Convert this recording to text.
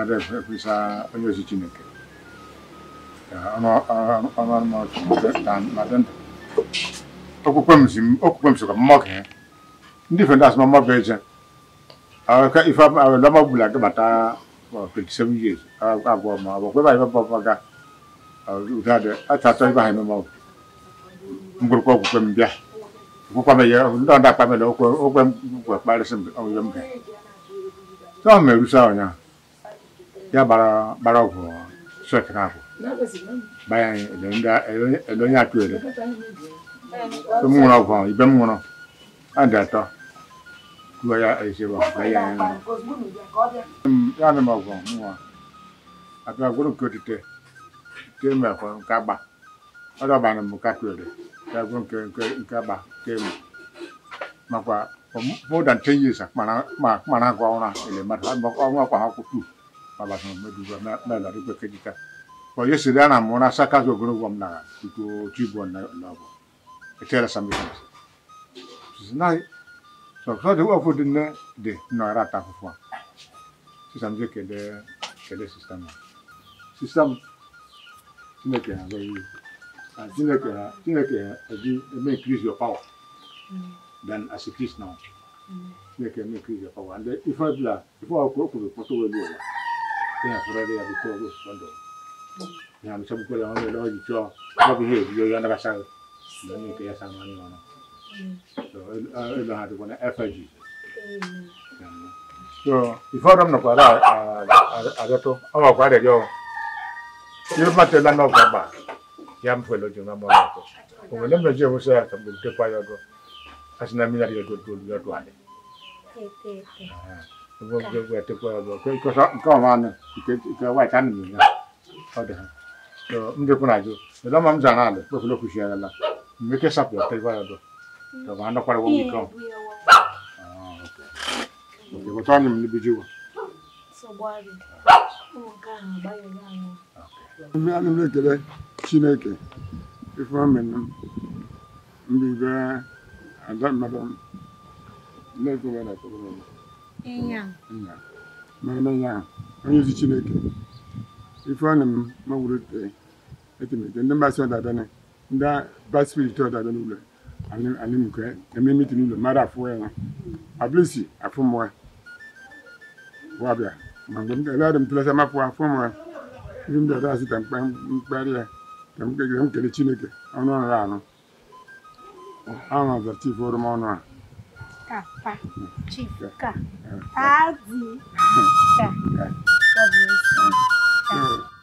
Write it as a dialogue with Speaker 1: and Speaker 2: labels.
Speaker 1: ada bisa onye Chineke ono mo dan madan okwukwe m so ka mmọgụ ndị fendas ma mmọgụ eje ka ife la mabula ke bata 27 years agwo ma bo ba ife bo ga udade atata ife ha mo nguru ko okwukwe m bịa okwukwe me ya ndo nda pa me lo okwukwe m kpare sim o yem ke so me rusa onya ya bara ọgwụ shot na ko bayan elo nya tuere so mu na ko ibe mu no anda to ko ya ese ba bayan ya na ma ko mu ata guru ko tete te me ko ka ba ada ba na mu ka tuere ya guru ka ba te makwa more than 10 years mana ko ona ele ma ba ko ha ko tu baba so me du ba la ri ko kedita ko yesu dana mo na saka go guru wam na to chibo na bo etela sambi na so de wo de ne de no era ta fo si samje ke de system ne ke ha go Tineke may increase your power than as a Christ now. Tineke may increase your power. And if I go to the photo, they have already before this window. Yeah, I'm some people on the Lord, you behave, you're under a cell. Then you get some money on it. So I don't have to go to FIG. So if I don't know what I don't know, I'm going to go. You're not the land of Baba. Yam fellow Juna Monaco. When the major was there, some will take fire go. As an amenity to your dwelling. The work where to go because come on, you get a white animal. So, Mdepunajo, the Lamam Zanada, Buffalo Cushana, make us up your fire. The one of what will come. Okay, what's on him, Libiju?
Speaker 2: So, why?
Speaker 3: I'm looking at Chineke. If I'm in be there, and that madam, let go when I go home. Yeah, Mamma, I use Chineke. If I'm my wood, then the master that that bad spirit that I don't know. And I'm great. I mean, meeting the matter for I bless you, I form more. Wabia, Madam, let them place a map for more. Even the rest of them, barrier. I'm getting to the Chineke. I'm not around. I'm a chief for the money.
Speaker 2: Papa, chief, Adi. God bless you.